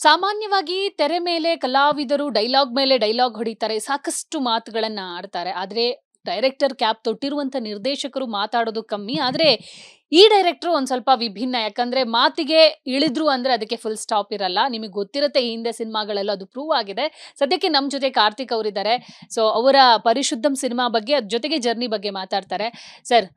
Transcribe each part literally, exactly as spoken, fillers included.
ಸಾಮಾನ್ಯವಾಗಿ ತೆರೆ ಮೇಲೆ ಕಲಾವಿದರು ಡೈಲಾಗ್ ಮೇಲೆ ಡೈಲಾಗ್ ಹೊಡಿತಾರೆ, ಸಾಕಷ್ಟು ಮಾತುಗಳನ್ನ ಆಡ್ತಾರೆ. ಆದ್ರೆ ಡೈರೆಕ್ಟರ್ ಕ್ಯಾಪ್ ತೊಟ್ಟಿರುವಂತ ನಿರ್ದೇಶಕರು ಮಾತಾಡೋದು ಕಮ್ಮಿ. ಆದ್ರೆ ಈ ಡೈರೆಕ್ಟರ್ ಒಂದ್ ಸ್ವಲ್ಪ ವಿಭಿನ್ನ. ಯಾಕಂದ್ರೆ ಮಾತಿಗೆ ಇಳಿದ್ರು ಅಂದ್ರೆ ಅದಕ್ಕೆ ಫುಲ್ ಸ್ಟಾಪ್ ಇರಲ್ಲ. ನಿಮಗೆ ಗೊತ್ತಿರುತ್ತೆ, ಈ ಹಿಂದೆ ಸಿನಿಮಾಗಳೆಲ್ಲ ಅದು ಪ್ರೂವ್ ಆಗಿದೆ. ಸದ್ಯಕ್ಕೆ ನಮ್ ಜೊತೆ ಕಾರ್ತಿಕ್ ಅವರಿದ್ದಾರೆ. ಸೊ ಅವರ ಪರಿಶುದ್ಧಂ ಸಿನಿಮಾ ಬಗ್ಗೆ, ಅದ್ರ ಜೊತೆಗೆ ಜರ್ನಿ ಬಗ್ಗೆ ಮಾತಾಡ್ತಾರೆ. ಸರ್,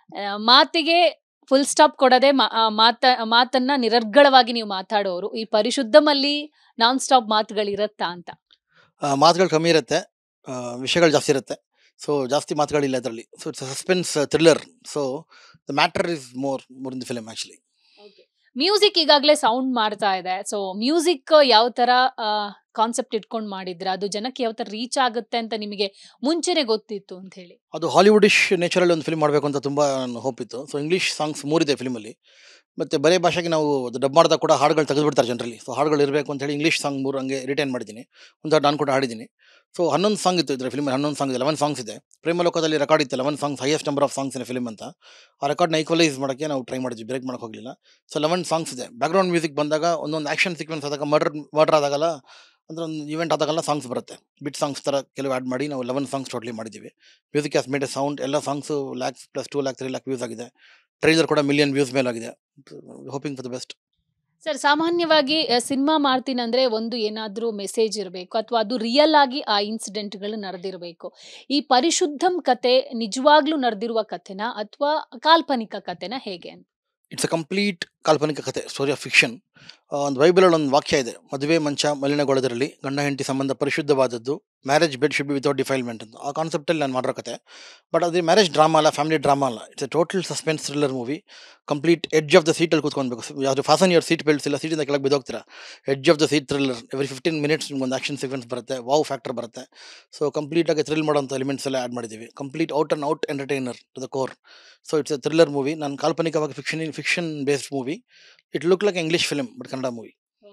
ಮಾತಿಗೆ ಫುಲ್ ಸ್ಟಾಪ್ ಕೊಡದೆ ಮಾತ ಮಾತನ್ನ ನಿರರ್ಗಳವಾಗಿ ನೀವು ಮಾತಾಡೋರು. ಈ ಪರಿಶುದ್ಧಮಲ್ಲಿ ನಾನ್ ಸ್ಟಾಪ್ ಮಾತುಗಳಿರತ್ತಾ ಅಂತ? ಮಾತುಗಳು ಕಮ್ಮಿ ಇರುತ್ತೆ, ವಿಷಯಗಳು ಜಾಸ್ತಿ ಇರುತ್ತೆ. ಸೊ ಜಾಸ್ತಿ ಮಾತುಗಳಿಲ್ಲ ಇದರಲ್ಲಿ. So it's suspense thriller. So the matter is more more in the film actually. Music ಈಗಾಗಲೇ ಸೌಂಡ್ ಮಾಡ್ತಾ ಇದೆ. ಸೊ ಮ್ಯೂಸಿಕ್ ಯಾವ ತರ ಕಾನ್ಸೆಪ್ಟ್ ಇಟ್ಕೊಂಡು ಮಾಡಿದ್ರ, ಅದು ಜನಕ್ಕೆ ಯಾವ ತರ ರೀಚ್ ಆಗುತ್ತೆ ಅಂತ ನಿಮಗೆ ಮುಂಚೆನೆ ಗೊತ್ತಿತ್ತು ಅಂತ ಹೇಳಿ? ಅದು ಹಾಲಿವುಡಿಶ್ ನೇಚರಲ್ಲಿ ಒಂದು ಫಿಲ್ಮ್ ಮಾಡಬೇಕು ಅಂತ ತುಂಬ ಹೋಪ್ ಇತ್ತು. ಸೊ ಇಂಗ್ಲೀಷ್ ಸಾಂಗ್ಸ್ ಮೂರಿದೆ ಫಿಲ್ಮಲ್ಲಿ, ಮತ್ತು ಬೇರೆ ಭಾಷೆಗೆ ನಾವು ಡಬ್ ಮಾಡಿದಾಗ ಕೂಡ ಹಾಡುಗಳು ತೆಗೆದುಬಿಡ್ತಾರೆ ಜನರಲ್ಲಿ. ಸೊ ಹಾಡುಗಳು ಇರಬೇಕು ಅಂತ ಹೇಳಿ ಇಂಗ್ಲೀಷ್ ಸಾಂಗ್ ಮೂರು ಹಂಗೆ ರಿಟೈನ್ ಮಾಡಿದ್ದೀನಿ. ಒಂದು ನಾನು ಕೂಡ ಹಾಡಿದ್ದೀನಿ. ಸೊ ಹನ್ನೊಂದು ಸಾಂಗ್ ಇತ್ತು ಇದರ ಫಿಲ್ಮಲ್ಲಿ. ಹನ್ನೊಂದು ಸಾಂಗ್ ಇದೆ, ಲೆವೆನ್ ಸಾಂಗ್ಸ್ ಇದೆ. ಪ್ರೇಮಲೋಕದಲ್ಲಿ ರೆಕಾರ್ಡ್ ಇತ್ತು eleven songs, highest number of songs in film ಅಂತ. ಆ ರೆಕಾರ್ಡ್ನ ಈಕ್ವಲೈಸ್ ಮಾಡೋಕ್ಕೆ ನಾವು ಟ್ರೈ ಮಾಡಿದ್ವಿ, ಬ್ರೇಕ್ ಮಾಡೋಕೆ ಹೋಗಲಿಲ್ಲ. ಸೊ ಲೆವೆನ್ ಸಾಂಗ್ಸ್ ಇದೆ. ಬ್ಯಾಕ್ಗ್ರೌಂಡ್ ಮ್ಯೂಸಿಕ್ ಬಂದಾಗ ಒಂದೊಂದು ಆ್ಯಕ್ಷನ್ ಸೀಕ್ವೆನ್ಸ್ ಆದಾಗ, ಮರ್ಡರ್ ಮರ್ಡರ್ ಆದಾಗಲ್ಲ, ಅಂದರೆ ಒಂದು ಇವೆಂಟ್ ಆದಾಗಲ್ಲ ಸಾಂಗ್ಸ್ ಬರುತ್ತೆ. ಬಿಟ್ ಸಾಂಗ್ಸ್ ಥರ ಕೆಲವು ಆ್ಯಡ್ ಮಾಡಿ ನಾವು ಲೆವೆನ್ ಸಾಂಗ್ಸ್ ಟೋಟ್ಲಿ ಮಾಡಿದ್ದೀವಿ. Music has made a sound. ಎಲ್ಲ songs lakhs plus two lakh three lakh views ಆಗಿದೆ. ಟ್ರೈಲರ್ ಕೂಡ ಮಿಲಿಯನ್ ವ್ಯೂಸ್ ಮೇಲಾಗಿದೆ. Hoping for the best. Sir, ಸಾಮಾನ್ಯವಾಗಿ ಸಿನಿಮಾ ಮಾಡ್ತೀನಿ ಅಂದ್ರೆ ಒಂದು ಏನಾದ್ರೂ ಮೆಸೇಜ್ ಇರಬೇಕು, ಅಥವಾ ಅದು ರಿಯಲ್ ಆಗಿ ಆ ಇನ್ಸಿಡೆಂಟ್ಗಳು ನಡೆದಿರಬೇಕು. ಈ ಪರಿಶುದ್ಧಂ ಕತೆ ನಿಜವಾಗ್ಲೂ ನಡೆದಿರುವ ಕಥೆನಾ ಅಥವಾ ಕಾಲ್ಪನಿಕ ಕಥೆನಾ, ಹೇಗೆ ಅಂತ? ಇಟ್ಸ್ ಅ ಕಂಪ್ಲೀಟ್ ಕಾಲ್ಪನಿಕ ಕಥೆ, ಸ್ಟೋರಿ ಆಫ್ ಫಿಕ್ಷನ್. ಒಂದು ಬೈಬಲಲ್ಲಿ ಒಂದು ವಾಕ್ಯ ಇದೆ, ಮದುವೆ ಮಂಚ ಮಲಿನಗೊಳ್ಳದಿರಲಿ, ಗಂಡ ಹೆಂಡತಿ ಸಂಬಂಧ ಪರಿಶುದ್ಧವಾದದ್ದು, marriage bed should be without defilement ಅಂತ. ಆ ಕಾನ್ಸೆಪ್ಟಲ್ಲಿ ನಾನು ಮಾಡಿರೋ ಕತೆ. ಬಟ್ ಅದು ಮ್ಯಾರೇಜ್ ಡ್ರಾಮಾ ಅಲ್ಲ, ಫ್ಯಾಮಿಲಿ ಡ್ರಾಮಾ ಅಲ್ಲ. It's a total suspense thriller movie. Complete edge of the ಸೀಟಲ್ಲಿ ಕೂತ್ಕೊಳ್ಬೇಕು. ಯಾವುದು ಫಾಸನ್ ಯುವರ್ ಸೀಟ್ ಬೆಲ್ಟ್ಸ್ ಇಲ್ಲ, ಸೀಟಿಂದ ಕೆಳಗೆ ಬಿದ್ದೋಗ್ತೀರಾ. Edge of the seat thriller. Every fifteen minutes ನಿಮ್ಗೊಂದು ಆಕ್ಷನ್ ಸೀಕ್ವೆನ್ಸ್ ಬರುತ್ತೆ, ವಾವ್ ಫ್ಯಾಕ್ಟರ್ ಬರುತ್ತೆ. ಸೊ ಕಂಪ್ಲೀಟಾಗಿ ಥ್ರಿಲ್ ಮಾಡೋಂಥ ಎಲಿಮೆಂಟ್ಸ್ ಎಲ್ಲ ಆ್ಯಡ್ ಮಾಡಿದ್ದೀವಿ. Complete out and out entertainer to the core. So it's a thriller movie. ನಾನು ಕಾಲ್ಪನಿಕವಾಗಿ fiction fiction based movie. It look like English film but Kannada movie.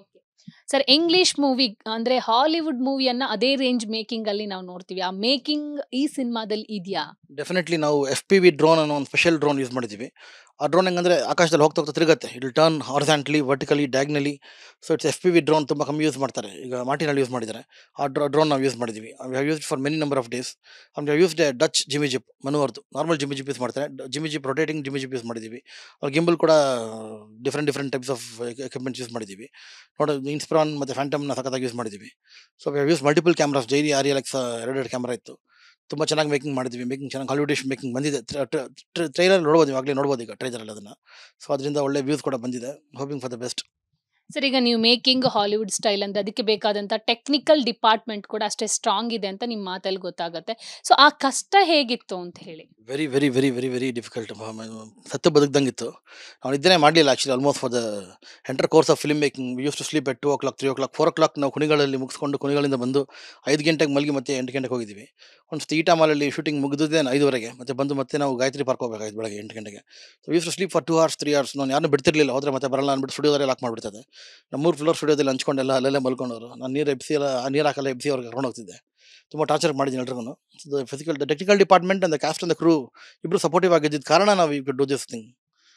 Sir, English movie ಅಂದ್ರೆ Hollywood ಮೂವಿಯನ್ನ ಅದೇ range making ಅಲ್ಲಿ ನಾವು ನೋಡ್ತೀವಿ. ಆ ಮೇಕಿಂಗ್ ಈ ಸಿನಿಮಾದಲ್ಲಿ ಇದೆಯಾ? ಡೆಫಿನೆಟ್ಲಿ ನಾವು ಎಫ್ ಪಿ ವಿ ಡ್ರೋನ್ ಅನ್ನೋ ಒಂದು ಸ್ಪೆಷಲ್ ಡ್ರೋನ್ ಯೂಸ್ ಮಾಡಿದ್ದೀವಿ. ಆ ಡ್ರೋನ್ ಹೆಂಗಂದರೆ ಆಕಾಶದಲ್ಲಿ ಹೋಗ್ತಾ ಹೋಗ್ತಾ ತಿರುಗುತ್ತೆ. It will turn horizontally, vertically, diagonally. So it's F P V drone. ತುಂಬ ಕಮ್ಮಿ ಯೂಸ್ ಮಾಡ್ತಾರೆ, ಈಗ ಮಾರ್ಟಿನಲ್ಲಿ ಯೂಸ್ ಮಾಡಿದ್ದಾರೆ. ಆ ಡ್ರೋ ಡ್ರೋನ್ ನಾವು ಯೂಸ್ ಮಾಡಿದ್ದೀವಿ. We have used for many number of days. And we have used a Dutch jimmy jib, ಮನುವರ್ದು. ನಾರ್ಮಲ್ ಜಿಮಿ ಜಿಪ್ ಯೂಸ್ ಮಾಡ್ತಾರೆ, jimmy jib rotating jimmy jib use ಮಾಡಿದ್ದೀವಿ. ಅವ್ರ ಗಿಂಬಲ್ ಕೂಡ different different types of equipments use ಮಾಡಿದ್ದೀವಿ. ನೋಡಿ, ಇನ್ಸ್ಪ್ರಾನ್ ಮತ್ತು ಫ್ಯಾಂಟಮ್ನ ಸಖತ್ತಾಗಿ ಯೂಸ್ ಮಾಡಿದ್ದೀವಿ. So we have use multiple cameras. ಜೈರಿ ಆರ್ ಎಲ್ ಎಕ್ಸ್ ಎರಡೆರಡು ಕ್ಯಾಮ್ರಾ ಇತ್ತು. ತುಂಬ ಚೆನ್ನಾಗಿ ಮೇಕಿಂಗ್ ಮಾಡಿದ್ವಿ. ಮೇಕಿಂಗ್ ಚೆನ್ನಾಗಿ ಹಾಲಿವುಡಿಶ್ ಮೇಕಿಂಗ್ ಬಂದಿದೆ. ಟ್ರೈಲರ್ ನೋಡ್ಬೋದು, ಇವಾಗಲೇ ನೋಡ್ಬೋದು ಈಗ ಟ್ರೈಲರಲ್ಲಿ ಅದನ್ನು. ಸೊ ಅದರಿಂದ ಒಳ್ಳೆ ವ್ಯೂಸ್ ಕೂಡ ಬಂದಿದೆ. Hoping for the best. Sir, ಈಗ ನೀವು ಮೇಕಿಂಗ್ ಹಾಲಿವುಡ್ ಸ್ಟೈಲ್ ಅಂದ್ರೆ ಅದಕ್ಕೆ ಬೇಕಾದಂತ ಟೆಕ್ನಿಕಲ್ ಡಿಪಾರ್ಟ್ಮೆಂಟ್ ಕೂಡ ಅಷ್ಟೇ ಸ್ಟ್ರಾಂಗ್ ಇದೆ ಅಂತ ನಿಮ್ಮ ಮಾತಲ್ಲಿ ಗೊತ್ತಾಗುತ್ತೆ. ಸೊ ಆ ಕಷ್ಟ ಹೇಗಿತ್ತು ಅಂತ ಹೇಳಿ? Very very very very very difficult. ಸತ್ತು ಬದುಕ್ದಂಗಿತ್ತು. ನಾವು ನಿದ್ದೆ ಮಾಡಲಿಲ್ಲ actually. Almost for the entire course of film making we use to sleep at two o'clock three o'clock four o'clock ನಾವು ಕುಣಿಗಳಲ್ಲಿ ಮುಗಿಸ್ಕೊಂಡು ಕುಣಿಗಳಿಂದ ಬಂದು ಐದು ಗಂಟೆಗೆ ಮಲಗಿ ಮತ್ತೆ ಎಂಟು ಗಂಟೆಗೆ ಹೋಗಿದ್ದೀವಿ. ಒಂದು ಈಟಾ ಮಾಲಲ್ಲಿ ಶೂಟಿಂಗ್ ಮುಗಿದಿದ್ದೆ ಐದುವರೆಗೆ, ಮತ್ತೆ ಬಂದು ಮತ್ತೆ ನಾವು ಗಾಯತ್ರಿ ಪಾರ್ಕ್ ಹೋಗಬೇಕಾಯ್ತು ಬೆಳಗ್ಗೆ ಎಂಟು ಗಂಟೆಗೆ. So use to sleep for two hours three hours. ನಾನು ಯಾರನ್ನೂ ಬಿಡ್ತಿರ್ಲಿಲ್ಲ, ಹೋದರೆ ಮತ್ತೆ ಬರಲ್ಲ ಅಂದ್ಬಿಟ್ಟು ಸ್ಟುಡಿಯೋದಲ್ಲೇ ಲಾಕ್ ಮಾಡಿಬಿಡ್ತದೆ. ನಮ್ಮ ಮೂರು ಫ್ಲೋರ್ ಸ್ಟುಡಿಯೋದಲ್ಲಿ ಹಂಚ್ಕೊಂಡೆಲ್ಲ ಅಲ್ಲೇ ಮಲ್ಕೊಂಡವರು. ನಾನು ನೀರು ಎಬ್ಸಿ ಎಲ್ಲ ನೀರು ಹಾಕಲ್ಲ ಎಬ್ಸಿ ಅವ್ರಿಗೆ ಕರ್ಕೊಂಡು ಹೋಗ್ತಿದ್ದೆ. ತುಂಬ ಟಾರ್ಚರ್ ಮಾಡಿದ್ದೀನಿ ಎಲ್ರಿಗೂ. The physical the technical department and the cast and the crew ಇಬ್ಬರು ಸಪೋರ್ಟಿವ್ ಆಗಿದ್ದ ಕಾರಣ ನಾವು you could do this thing.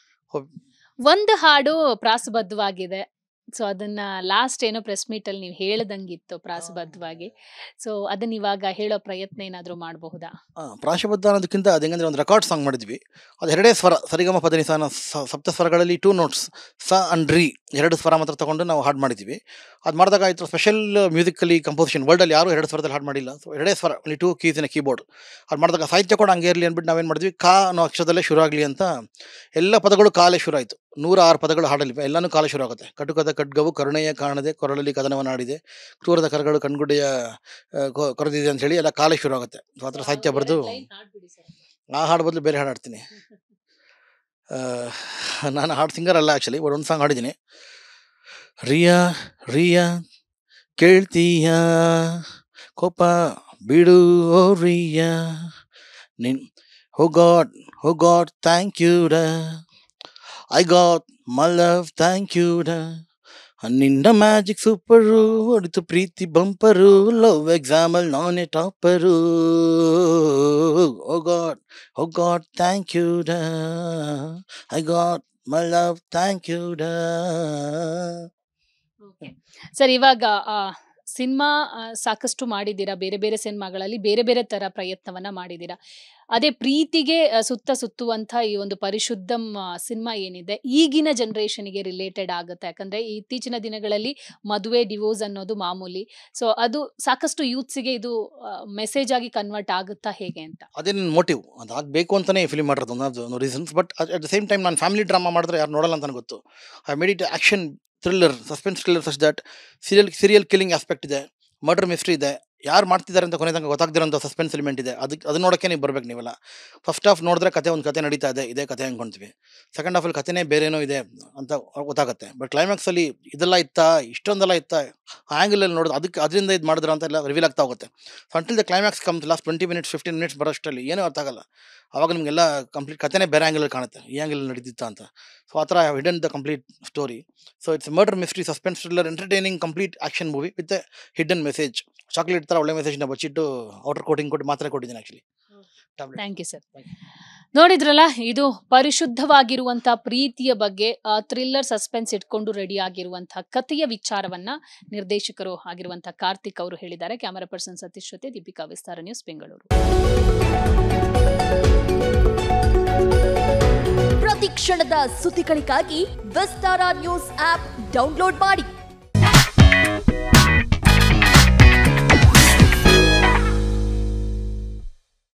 ಒಂದು ಹಾಡು ಪ್ರಾಸಬದ್ಧವಾಗಿದೆ. ಸೊ ಅದನ್ನ ಲಾಸ್ಟ್ ಏನೋ ಪ್ರೆಸ್ ಮೀಟ್ ಅಲ್ಲಿ ನೀವು ಹೇಳ್ದಂಗಿತ್ತು ಪ್ರಾಸಬದ್ಧವಾಗಿ. ಸೊ ಅದನ್ನ ಇವಾಗ ಹೇಳೋ ಪ್ರಯತ್ನ ಏನಾದರೂ ಮಾಡಬಹುದಾ? ಪ್ರಾಸಬದ್ಧ ಅನ್ನೋದಕ್ಕಿಂತ ಅದು ಹೆಂಗಂದ್ರೆ ಒಂದು ರೆಕಾರ್ಡ್ ಸಾಂಗ್ ಮಾಡಿದ್ವಿ. ಅದು ಎರಡೇ ಸ್ವರ, ಸರಿಗಮ ಪದನಿಸ ಸಪ್ತ ಸ್ವರಗಳಲ್ಲಿ ಟೂ ನೋಟ್ಸ್, ಸ ಅಂಡ್ ರೀ, ಎರಡು ಸ್ವರ ಮಾತ್ರ ತಗೊಂಡು ನಾವು ಹಾಡು ಮಾಡಿದ್ವಿ. ಅದು ಮಾಡಿದಾಗ ಆಯಿತು ಸ್ಪೆಷಲ್ ಮ್ಯೂಸಿಕಲಿ ಕಂಪೋಸಿಷನ್. ವರ್ಲ್ಡಲ್ಲಿ ಯಾರು ಎರಡು ಸ್ವರದಲ್ಲಿ ಹಾಡು ಮಾಡಿಲ್ಲ. ಸೊ ಎರಡೇ ಸ್ವರ, ಅಲ್ಲಿ ಟೂ ಕೀಸ್ ಇನ್ ಕೀಬೋರ್ಡ್. ಅದು ಮಾಡಿದಾಗ ಸಾಹಿತ್ಯ ಕೂಡ ಹಂಗೆ ಇರಲಿ ಅಂದ್ಬಿಟ್ಟು ನಾವೇನು ಮಾಡಿದ್ವಿ, ಕಾ ಅನ್ನೋ ಅಕ್ಷರದಲ್ಲೇ ಶುರು ಆಗಲಿ ಅಂತ ಎಲ್ಲ ಪದಗಳು ಕಾಲೇ ಶುರು ಆಯಿತು. ನೂರ ಆರು ಪದಗಳು ಹಾಡಲಿವೆ, ಎಲ್ಲನೂ ಕಾಲ ಶುರು ಆಗುತ್ತೆ. ಕಟುಕದ ಖಡ್ಗವು ಕರುಣೆಯ ಕಾಣದೆ ಕೊರಳಲ್ಲಿ ಕದನವನ್ನಾಡಿದೆ, ಕ್ರೂರದ ಕರಗಳು ಕಣ್ಗುಡ್ಡೆಯ ಕೊರೆದಿದೆ ಅಂತ ಹೇಳಿ ಎಲ್ಲ ಕಾಲೇ ಶುರು ಆಗುತ್ತೆ. ಸೊ ಆ ಥರ ಸಾಹಿತ್ಯ ಬರೆದು ಆ ಹಾಡು ಬದಲು ಬೇರೆ ಹಾಡು ಹಾಡ್ತೀನಿ. ನಾನು ಹಾಡು ಸಿಂಗರ್ ಅಲ್ಲ ಆ್ಯಕ್ಚುಲಿ, ಬಟ್ ಒಂದು ಸಾಂಗ್ ಹಾಡಿದ್ದೀನಿ. ರಿಯಾ ರಿಯಾ ಕೇಳ್ತೀಯ ಕೋಪ ಬಿಡು ಓ ರಿಯಾ ನಿನ್ oh god oh god thank you ಡ I got my love thank you ಡ ನಿನ್ನ ಮ್ಯಾಜಿಕ್ ಸೂಪರು ಹೊಡಿತು ಪ್ರೀತಿ ಬಂಪರು ಲವ್ ಎಕ್ಸಾಮಲ್ ನಾನೇ topper oh god oh god thank you ಡ I got my love thank you ಡ. ಓಕೆ ಸರ್, ಇವಾಗ ಸಿನಿಮಾ ಸಾಕಷ್ಟು ಮಾಡಿದ್ದೀರಾ, ಬೇರೆ ಬೇರೆ ಸಿನಿಮಾಗಳಲ್ಲಿ ಬೇರೆ ಬೇರೆ ತರ ಪ್ರಯತ್ನವನ್ನ ಮಾಡಿದ್ದೀರಾ. ಅದೇ ಪ್ರೀತಿಗೆ ಆ, ಸುತ್ತ ಸುತ್ತುವಂತ ಈ ಒಂದು ಪರಿಶುದ್ಧಂ ಸಿನಿಮಾ ಏನಿದೆ ಈಗಿನ ಜನರೇಷನ್ಗೆ ರಿಲೇಟೆಡ್ ಆಗುತ್ತೆ. ಯಾಕಂದ್ರೆ ಈ ಇತ್ತೀಚಿನ ದಿನಗಳಲ್ಲಿ ಮದುವೆ ಡಿವೋರ್ಸ್ ಅನ್ನೋದು ಮಾಮೂಲಿ. ಸೊ ಅದು ಸಾಕಷ್ಟು ಯೂತ್ಸ್ಗೆ ಇದು ಮೆಸೇಜ್ ಆಗಿ ಕನ್ವರ್ಟ್ ಆಗುತ್ತಾ ಹೇಗೆ ಅಂತ. ಅದೇ ನನ್ನ ಮೋಟಿವ್, ಅದಾಗಬೇಕು ಅಂತಲೇ ಫಿಲ್ಮ್ ಮಾಡಿರೋದು, ಒಂದು reasons. But at the same time ನಾನು ಫ್ಯಾಮಿಲಿ ಡ್ರಾಮಾ ಮಾಡಿದ್ರೆ ಯಾರು ನೋಡಲ್ಲ ಅಂತ ನನಗೆ ಗೊತ್ತು. I made it action thriller, suspense thriller such that serial serial killing aspect ಇದೆ, ಮರ್ಡರ್ ಮಿಸ್ಟ್ರಿ ಇದೆ, ಯಾರು ಮಾಡ್ತಿದ್ದಾರೆ ಅಂತ ಕೊನೆ ತನಕ ಗೊತ್ತಾಗ್ದಿರೋಂಥ ಸಸ್ಪೆನ್ಸ್ ಎಲಿಮೆಂಟ್ ಇದೆ. ಅದಕ್ಕೆ ಅದನ್ನ ನೋಡೋಕ್ಕೆ ನೀವು ಬರ್ಬೇಕು ನೀವೆಲ್ಲ. ಫಸ್ಟ್ ಹಾಫ್ ನೋಡಿದ್ರೆ ಕತೆ ಒಂದು ಕತೆ ನಡೀತಾ ಇದೆ, ಇದೇ ಕತೆ ಅಂದ್ಕೊಳ್ತೀವಿ. ಸೆಕೆಂಡ್ ಹಾಫಲ್ಲಿ ಕತೆನೇ ಬೇರೆನೋ ಇದೆ ಅಂತ ಗೊತ್ತಾಗುತ್ತೆ. ಬಟ್ ಕ್ಲೈಮ್ಯಾಕ್ಸಲ್ಲಿ ಇದೆಲ್ಲ ಇತ್ತಾ, ಇಷ್ಟೊಂದೆಲ್ಲ ಇತ್ತಾ, ಆ್ಯಂಗಲಲ್ಲಿ ನೋಡೋದು ಅದಕ್ಕೆ ಅದರಿಂದ ಇದು ಮಾಡಿದ್ರು ಅಂತ ಎಲ್ಲ ರಿವೀಲ್ ಆಗ್ತಾ ಹೋಗುತ್ತೆ. So until the climax comes last twenty minutes fifteen minutes ಬರೋಷ್ಟರಲ್ಲಿ ಏನೂ ಅರ್ಥ ಆಗಲ್ಲ. ಆವಾಗ ನಿಮಗೆಲ್ಲ ಕಂಪ್ಲೀಟ್ ಕತೆನೇ ಬೇರೆ ಆ್ಯಂಗಲಲ್ಲಿ ಕಾಣುತ್ತೆ, ಈ ಆ್ಯಂಗಲ್ ನಡೀತಿತ್ತ ಅಂತ. ಸೊ ಆ ಥರ hidden the complete story. So it's murder mystery suspense thriller entertaining complete action movie with a hidden message. Chocolate ಥರ ಒಳ್ಳೆ ಮೆಸೇಜ್ನ ಬಚ್ಚಿಟ್ಟು ಔಟರ್ ಕೋಟಿಂಗ್ ಕೊಟ್ಟು ಮಾತ್ರ ಕೊಟ್ಟಿದ್ದೀನಿ ಆ್ಯಕ್ಚುಲಿ. Thank you sir. ನೋಡಿದ್ರಲ್ಲ, ಇದು ಪರಿಶುದ್ಧವಾಗಿರುವಂತಹ ಪ್ರೀತಿಯ ಬಗ್ಗೆ ಥ್ರಿಲ್ಲರ್ ಸಸ್ಪೆನ್ಸ್ ಇಟ್ಕೊಂಡು ರೆಡಿ ಆಗಿರುವಂತಹ ಕಥೆಯ ವಿಚಾರವನ್ನ ನಿರ್ದೇಶಕರು ಆಗಿರುವಂತಹ ಕಾರ್ತಿಕ್ ಅವರು ಹೇಳಿದ್ದಾರೆ. ಕ್ಯಾಮರಾ ಪರ್ಸನ್ ಸತೀಶ್ ಜೊತೆ ದೀಪಿಕಾ, ವಿಸ್ತಾರ ನ್ಯೂಸ್, ಬೆಂಗಳೂರು. ಪ್ರತಿ ಕ್ಷಣದ ಸುದ್ದಿಗಳಿಗಾಗಿ ವಿಸ್ತಾರ ನ್ಯೂಸ್ ಆಪ್ ಡೌನ್ಲೋಡ್ ಮಾಡಿ.